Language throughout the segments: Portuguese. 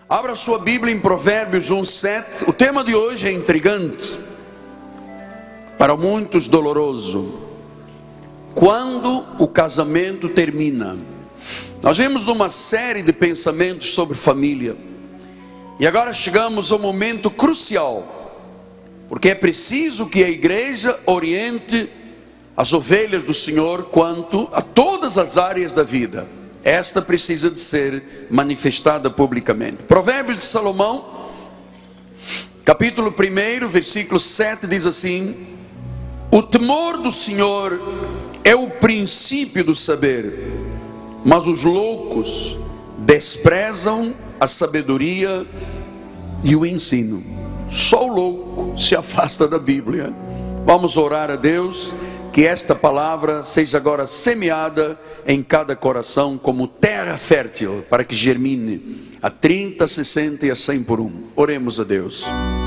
Abra sua Bíblia em Provérbios 1:7. O tema de hoje é intrigante, para muitos doloroso. Quando o casamento termina. Nós vemos numa série de pensamentos sobre família, e agora chegamos ao momento crucial, porque é preciso que a igreja oriente as ovelhas do Senhor quanto a todas as áreas da vida. Esta precisa de ser manifestada publicamente. Provérbios de Salomão, capítulo 1, versículo 7, diz assim: o temor do Senhor é o princípio do saber, mas os loucos desprezam a sabedoria e o ensino. Só o louco se afasta da Bíblia. Vamos orar a Deus, que esta palavra seja agora semeada em cada coração como terra fértil, para que germine a 30, 60 e a 100 por um. Oremos a Deus.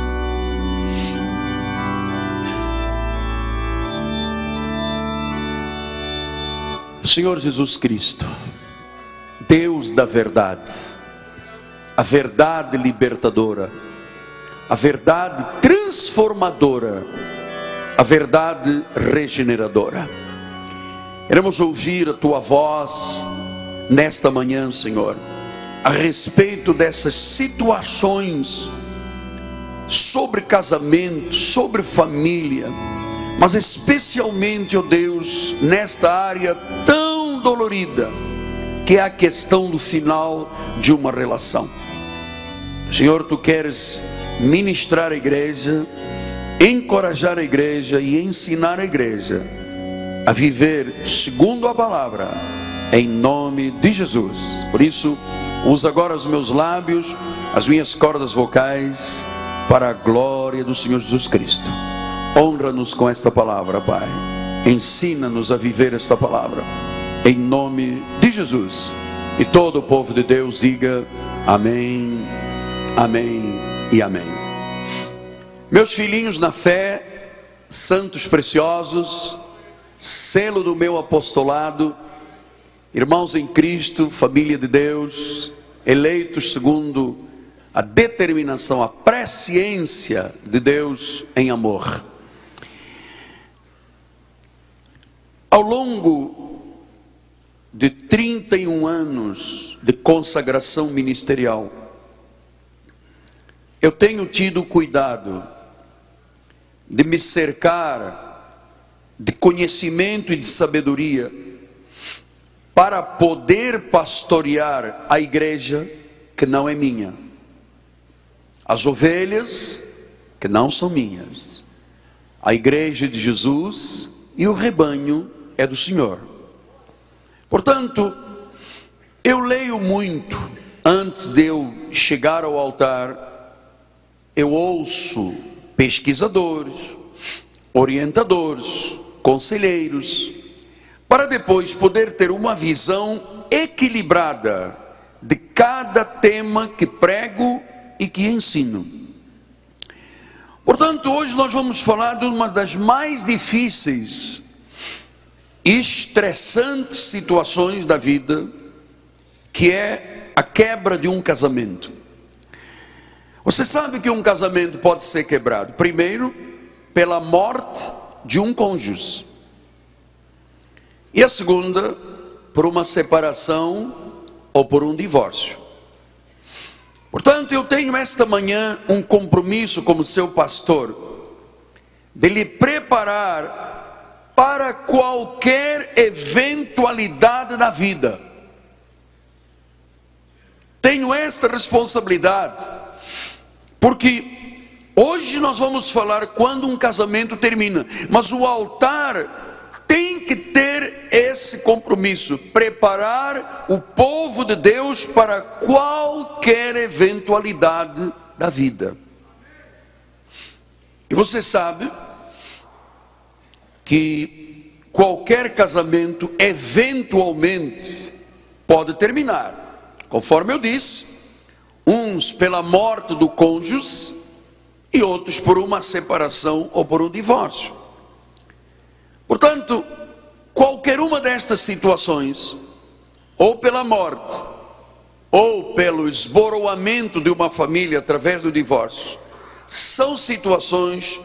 Senhor Jesus Cristo, Deus da verdade, a verdade libertadora, a verdade transformadora, a verdade regeneradora. Queremos ouvir a Tua voz nesta manhã, Senhor, a respeito dessas situações sobre casamento, sobre família, mas especialmente, ó Deus, nesta área tão dolorida, que é a questão do final de uma relação. Senhor, Tu queres ministrar a igreja, encorajar a igreja e ensinar a igreja a viver segundo a palavra, em nome de Jesus. Por isso, usa agora os meus lábios, as minhas cordas vocais, para a glória do Senhor Jesus Cristo. Honra-nos com esta palavra, Pai. Ensina-nos a viver esta palavra, em nome de Jesus. E todo o povo de Deus diga amém, amém e amém. Meus filhinhos na fé, santos preciosos, selo do meu apostolado, irmãos em Cristo, família de Deus, eleitos segundo a determinação, a presciência de Deus em amor. Ao longo de 31 anos de consagração ministerial, eu tenho tido cuidado de me cercar de conhecimento e de sabedoria, para poder pastorear a igreja que não é minha, as ovelhas que não são minhas. A igreja de Jesus e o rebanho é do Senhor. Portanto, eu leio muito antes de eu chegar ao altar. Eu ouço pesquisadores, orientadores, conselheiros, para depois poder ter uma visão equilibrada de cada tema que prego e que ensino. Portanto, hoje nós vamos falar de uma das mais difíceis e estressantes situações da vida, que é a quebra de um casamento. Você sabe que um casamento pode ser quebrado, primeiro, pela morte de um cônjuge, e a segunda, por uma separação ou por um divórcio. Portanto, eu tenho esta manhã um compromisso como seu pastor, de lhe preparar para qualquer eventualidade na vida. Tenho esta responsabilidade, porque hoje nós vamos falar quando um casamento termina, mas o altar tem que ter esse compromisso, preparar o povo de Deus para qualquer eventualidade da vida. E você sabe que qualquer casamento eventualmente pode terminar, conforme eu disse, uns pela morte do cônjuge e outros por uma separação ou por um divórcio. Portanto, qualquer uma destas situações, ou pela morte, ou pelo esboroamento de uma família através do divórcio, são situações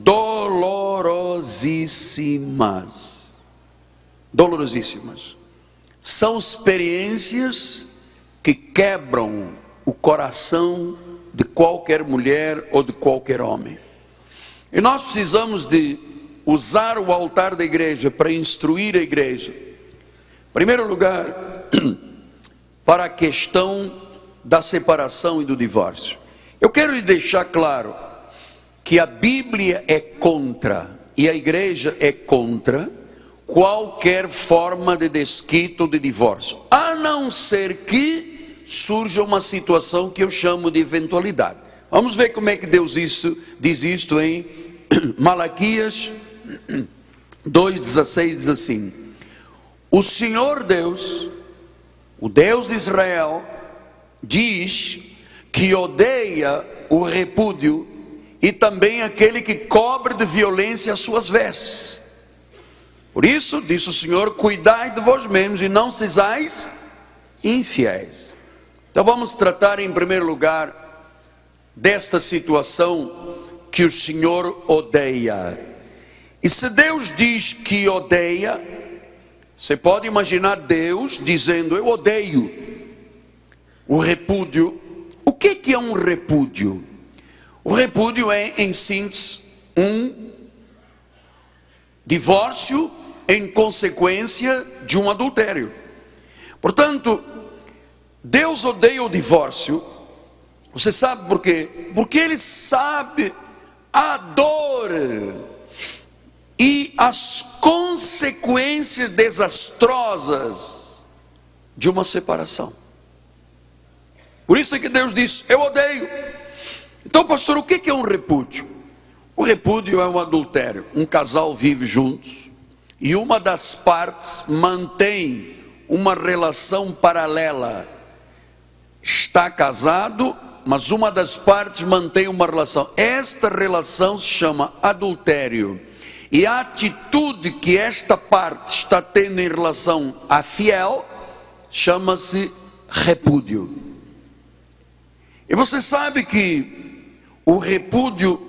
dolorosíssimas. Dolorosíssimas. São experiências que quebram o coração de qualquer mulher ou de qualquer homem. E nós precisamos de usar o altar da igreja para instruir a igreja. Em primeiro lugar, para a questão da separação e do divórcio. Eu quero lhe deixar claro que a Bíblia é contra, e a igreja é contra, qualquer forma de desquite ou de divórcio, a não ser que surja uma situação que eu chamo de eventualidade. Vamos ver como é que Deus diz isto em Malaquias 2,16, diz assim: o Senhor Deus, o Deus de Israel, diz que odeia o repúdio e também aquele que cobre de violência as suas vestes. Por isso, disse o Senhor, cuidai de vós mesmos e não sejais infiéis. Então vamos tratar em primeiro lugar desta situação que o Senhor odeia. E se Deus diz que odeia, você pode imaginar Deus dizendo: eu odeio o repúdio. O que é um repúdio? O repúdio é, em síntese, um divórcio em consequência de um adultério. Portanto, Deus odeia o divórcio. Você sabe por quê? Porque Ele sabe a dor e as consequências desastrosas de uma separação. Por isso é que Deus diz: eu odeio. Então, pastor, o que é um repúdio? O repúdio é um adultério. Um casal vive juntos e uma das partes mantém uma relação paralela. Está casado, mas uma das partes mantém uma relação. Esta relação se chama adultério. E a atitude que esta parte está tendo em relação à fiel chama-se repúdio. E você sabe que o repúdio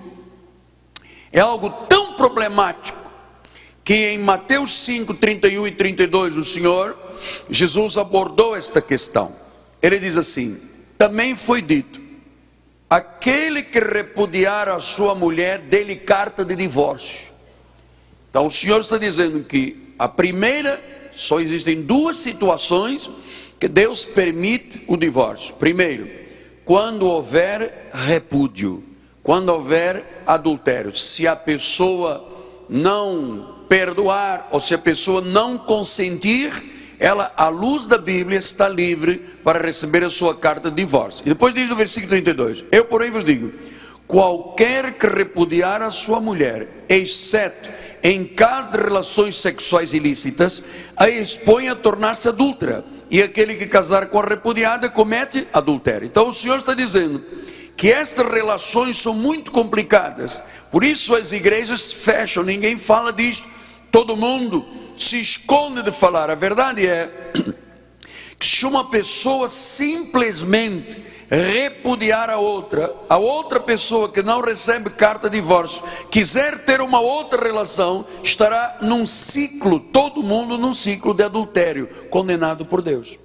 é algo tão problemático que em Mateus 5, 31 e 32 o Senhor Jesus abordou esta questão. Ele diz assim: também foi dito, aquele que repudiar a sua mulher, dê-lhe carta de divórcio. Então o Senhor está dizendo que a primeira, só existem duas situações que Deus permite o divórcio. Primeiro, quando houver repúdio, quando houver adultério. Se a pessoa não perdoar, ou se a pessoa não consentir, ela, à luz da Bíblia, está livre para receber a sua carta de divórcio. E depois diz o versículo 32, eu porém vos digo, qualquer que repudiar a sua mulher, exceto em caso de relações sexuais ilícitas, a expõe a tornar-se adúltera. E aquele que casar com a repudiada comete adultério. Então o Senhor está dizendo que estas relações são muito complicadas. Por isso as igrejas fecham, ninguém fala disso. Todo mundo se esconde de falar. A verdade é que se uma pessoa simplesmente repudiar a outra pessoa que não recebe carta de divórcio, quiser ter uma outra relação, estará num ciclo, todo mundo num ciclo de adultério, condenado por Deus.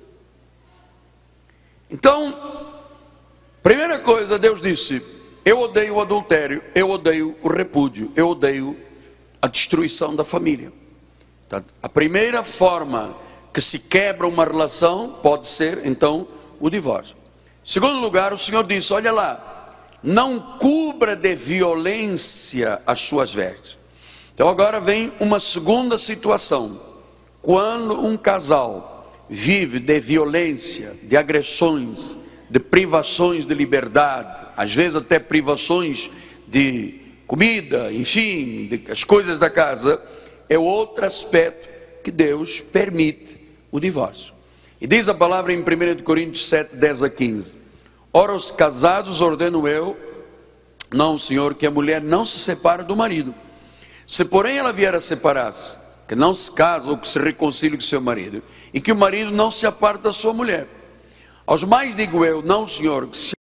Então, primeira coisa, Deus disse: eu odeio o adultério, eu odeio o repúdio, eu odeio a destruição da família. Então, a primeira forma que se quebra uma relação pode ser, então, o divórcio. Segundo lugar, o Senhor disse: olha lá, não cubra de violência as suas vestes. Então agora vem uma segunda situação. Quando um casal vive de violência, de agressões, de privações de liberdade, às vezes até privações de comida, enfim, as coisas da casa, é outro aspecto que Deus permite o divórcio. E diz a palavra em 1 Coríntios 7, 10 a 15. Ora, os casados ordeno eu, não, Senhor, que a mulher não se separe do marido. Se porém ela vier a separar-se, que não se case ou que se reconcilie com seu marido, e que o marido não se aparte da sua mulher. Aos mais digo eu, não, Senhor, que se